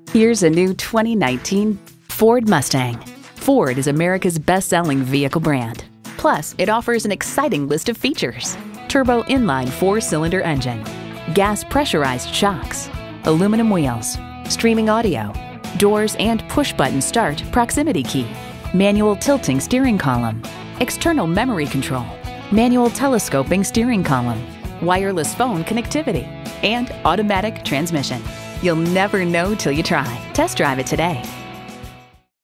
Here's a new 2019 Ford Mustang. Ford is America's best-selling vehicle brand. Plus, it offers an exciting list of features. Turbo inline 4-cylinder engine, gas pressurized shocks, aluminum wheels, streaming audio, doors and push-button start proximity key, manual tilting steering column, external memory control, manual telescoping steering column, wireless phone connectivity, and automatic transmission. You'll never know till you try. Test drive it today.